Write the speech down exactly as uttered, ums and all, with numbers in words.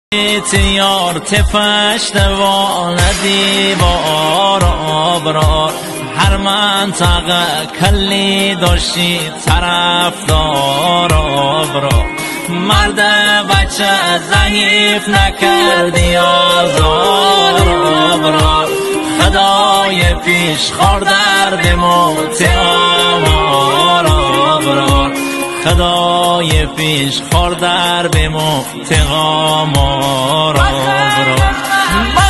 یار تفشت والدی با آبرار هر منطقه کلی داشتی طرفدار آبرار مرد بچه ضعیف نکردی آزار آبرار خدای پیش خار درد موت آمار آبرار خدای پیش خار در به موت آمار آبرار